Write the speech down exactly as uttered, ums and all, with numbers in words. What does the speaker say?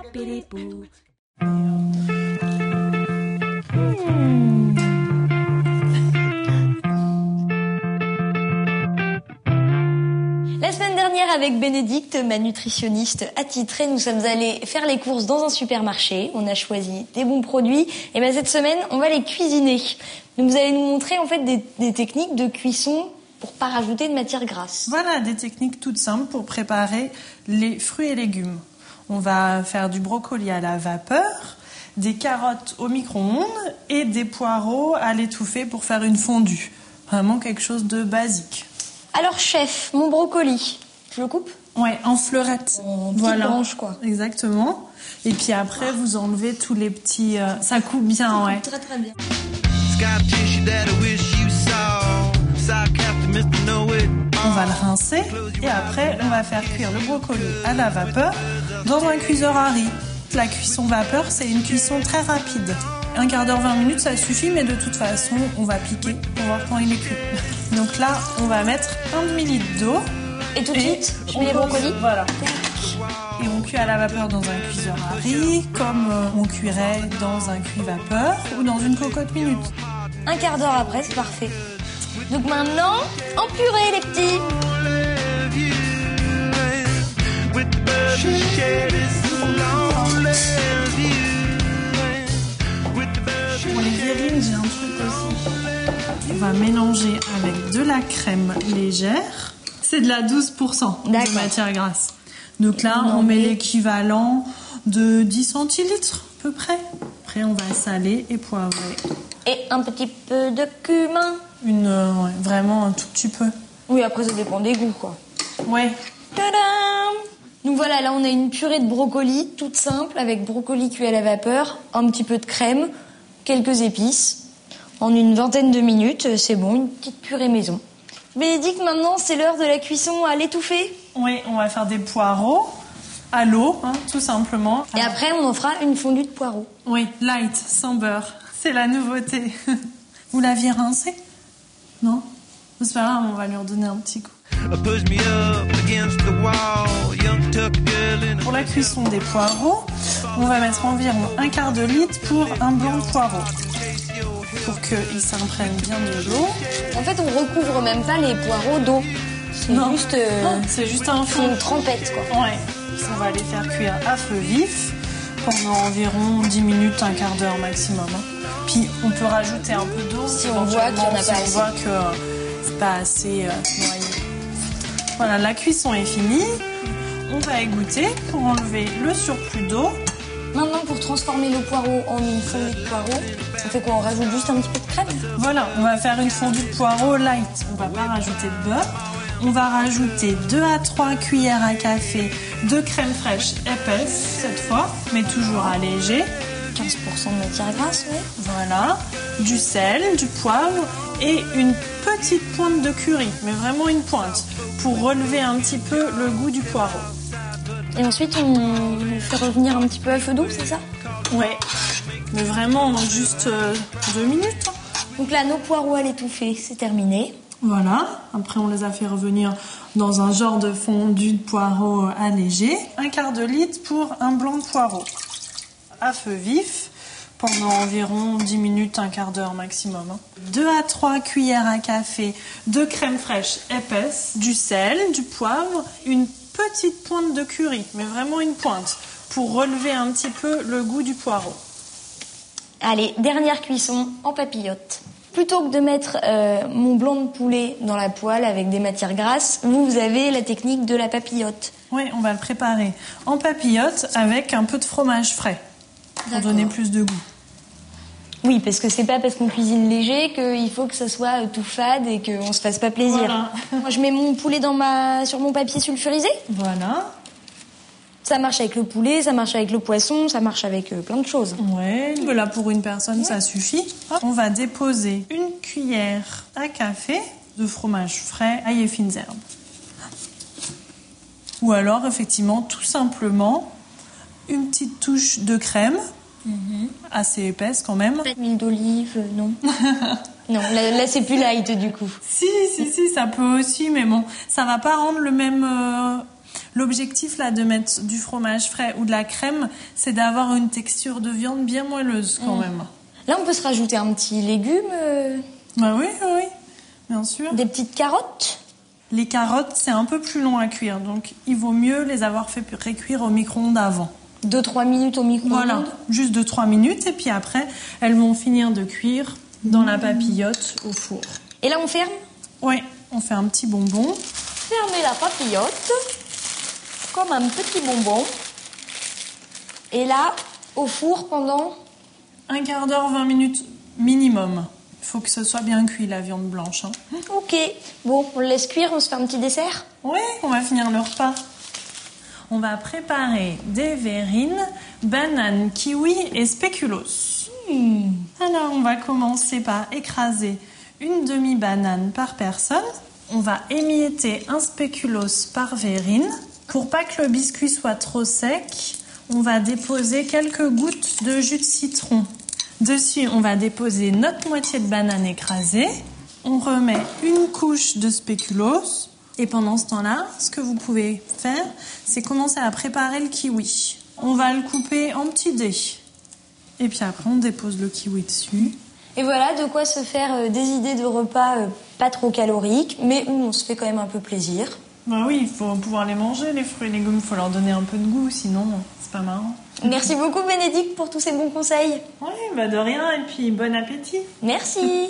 La semaine dernière, avec Bénédicte, ma nutritionniste attitrée, nous sommes allés faire les courses dans un supermarché. On a choisi des bons produits. Et bien cette semaine, on va les cuisiner. Donc vous allez nous montrer en fait des, des techniques de cuisson pour pas rajouter de matière grasse. Voilà, des techniques toutes simples pour préparer les fruits et légumes. On va faire du brocoli à la vapeur, des carottes au micro-ondes et des poireaux à l'étouffer pour faire une fondue. Vraiment quelque chose de basique. Alors chef, mon brocoli, je le coupe ? Ouais, en fleurettes. En petites voilà. branches quoi. Exactement. Et puis après, vous enlevez tous les petits... Euh... Ça coupe bien, Ça ouais. coupe très très bien. On va le rincer et après on va faire cuire le brocoli à la vapeur dans un cuiseur à riz. La cuisson vapeur, c'est une cuisson très rapide. Un quart d'heure, vingt minutes, ça suffit, mais de toute façon, on va piquer pour voir quand il est cuit. Donc là, on va mettre un demi-litre d'eau. Et tout de suite, je mets les brocolis. Voilà. Et on cuit à la vapeur dans un cuiseur à riz, comme on cuirait dans un cuit vapeur ou dans une cocotte minute. Un quart d'heure après, c'est parfait. Donc maintenant, en purée les petits. Pour les verrines, j'ai un truc aussi. On va mélanger avec de la crème légère. C'est de la douze pour cent de matière grasse. Donc là, on met l'équivalent de dix centilitres à peu près. Après, on va saler et poivrer. Et un petit peu de cumin. Une, euh, ouais, vraiment un tout petit peu. Oui, après ça dépend des goûts, quoi. Ouais. Tadam! Donc voilà, là on a une purée de brocoli, toute simple, avec brocoli cuit à la vapeur, un petit peu de crème, quelques épices. En une vingtaine de minutes, c'est bon, une petite purée maison. Bénédicte, maintenant c'est l'heure de la cuisson à l'étouffer. Oui, on va faire des poireaux à l'eau, hein, tout simplement. Et après, on en fera une fondue de poireaux. Oui, light, sans beurre. C'est la nouveauté. Vous l'aviez rincé ? Non ? C'est pas grave, on va lui redonner un petit coup. Pour la cuisson des poireaux, on va mettre environ un quart de litre pour un blanc de poireau. Pour qu'ils s'imprègnent bien de l'eau. En fait, on recouvre même pas les poireaux d'eau. C'est non. juste, euh, non, c'est juste un fond. C'est une trempette, quoi. Ouais. On va les faire cuire à feu vif pendant environ dix minutes, un quart d'heure maximum. Puis on peut rajouter un peu d'eau si on voit qu'il n'y en a si pas on assez. voit que c'est pas assez euh, noyé. Voilà, la cuisson est finie. On va égoutter pour enlever le surplus d'eau. Maintenant, pour transformer le poireau en une fondue de poireau, on fait quoi? On rajoute juste un petit peu de crème? Voilà, on va faire une fondue de poireau light. On va pas rajouter de beurre. On va rajouter deux à trois cuillères à café de crème fraîche épaisse cette fois, mais toujours allégée. quinze pour cent de matière grasse, oui. Voilà, du sel, du poivre et une petite pointe de curry, mais vraiment une pointe, pour relever un petit peu le goût du poireau. Et ensuite, on fait revenir un petit peu à feu doux, c'est ça? Ouais, mais vraiment juste euh, deux minutes. Donc là, nos poireaux à l'étouffer, c'est terminé. Voilà, après on les a fait revenir dans un genre de fondue de poireau allégé. Un quart de litre pour un blanc de poireau. À feu vif, pendant environ dix minutes, un quart d'heure maximum. deux à trois cuillères à café de crème fraîche épaisse, du sel, du poivre, une petite pointe de curry, mais vraiment une pointe, pour relever un petit peu le goût du poireau. Allez, dernière cuisson en papillote. Plutôt que de mettre euh, mon blanc de poulet dans la poêle avec des matières grasses, vous, vous avez la technique de la papillote. Oui, on va le préparer en papillote avec un peu de fromage frais, pour donner plus de goût. Oui, parce que c'est pas parce qu'on cuisine léger qu'il faut que ça soit tout fade et qu'on se fasse pas plaisir. Voilà. Moi, je mets mon poulet dans ma... sur mon papier sulfurisé. Voilà. Ça marche avec le poulet, ça marche avec le poisson, ça marche avec euh, plein de choses. Ouais, là pour une personne, ouais. Ça suffit. Hop. On va déposer une cuillère à café de fromage frais, ail et fines herbes. Ou alors, effectivement, tout simplement, une petite touche de crème, mm-hmm. assez épaisse quand même. Pas d'huile d'olive, non. Non, là, là c'est plus light du coup. Si, si, si, ça peut aussi, mais bon, ça va pas rendre le même... Euh... L'objectif là de mettre du fromage frais ou de la crème, c'est d'avoir une texture de viande bien moelleuse quand mmh. même. Là, on peut se rajouter un petit légume. Euh... Bah oui, oui, oui, bien sûr. Des petites carottes. Les carottes, c'est un peu plus long à cuire, donc il vaut mieux les avoir fait récuire au micro-ondes avant. deux trois minutes au micro-ondes. Voilà, juste deux trois minutes, et puis après, elles vont finir de cuire dans mmh. la papillote au four. Et là, on ferme ? Oui, on fait un petit bonbon. Fermez la papillote, comme un petit bonbon. Et là, au four pendant ? Un quart d'heure, vingt minutes minimum. Il faut que ce soit bien cuit, la viande blanche. Hein. Ok, bon, on le laisse cuire, on se fait un petit dessert ? Oui, on va finir le repas. On va préparer des verrines, bananes, kiwis et spéculoos. Mmh. Alors, on va commencer par écraser une demi-banane par personne. On va émietter un spéculoos par verrine. Pour pas que le biscuit soit trop sec, on va déposer quelques gouttes de jus de citron. Dessus, on va déposer notre moitié de banane écrasée. On remet une couche de spéculoos. Et pendant ce temps-là, ce que vous pouvez faire, c'est commencer à préparer le kiwi. On va le couper en petits dés. Et puis après, on dépose le kiwi dessus. Et voilà de quoi se faire des idées de repas pas trop caloriques, mais où on se fait quand même un peu plaisir. Bah oui, il faut pouvoir les manger, les fruits et légumes. Il faut leur donner un peu de goût, sinon c'est pas marrant. Merci beaucoup Bénédicte pour tous ces bons conseils. Oui, bah de rien, et puis bon appétit. Merci.